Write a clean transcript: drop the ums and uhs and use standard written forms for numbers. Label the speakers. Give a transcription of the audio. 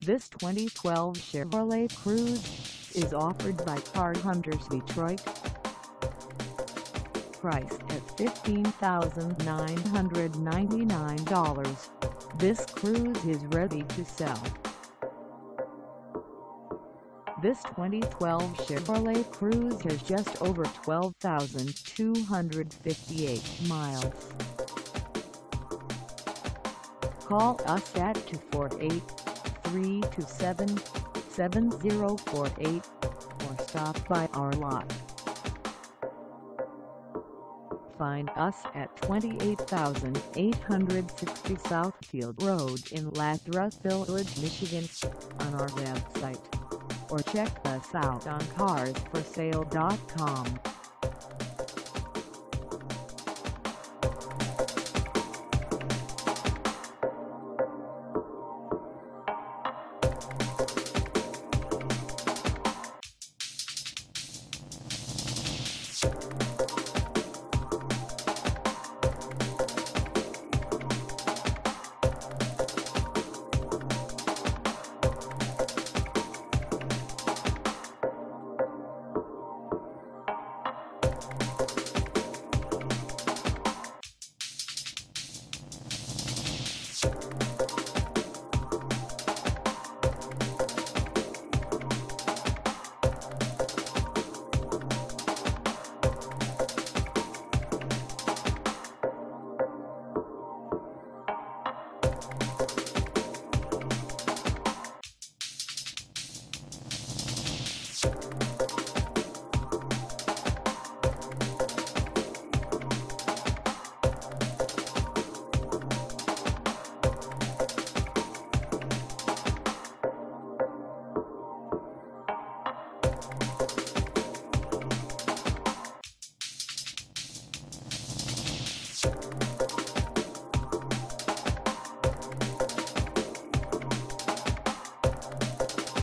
Speaker 1: This 2012 Chevrolet Cruze is offered by Car Hunterz Detroit. Priced at $15,999, this Cruze is ready to sell. This 2012 Chevrolet Cruze has just over 12,258 miles. Call us at 248-327-7048 or stop by our lot. Find us at 28,860 Southfield Road in Lathrup Villlage, Michigan, on our website, or check us out on carsforsale.com.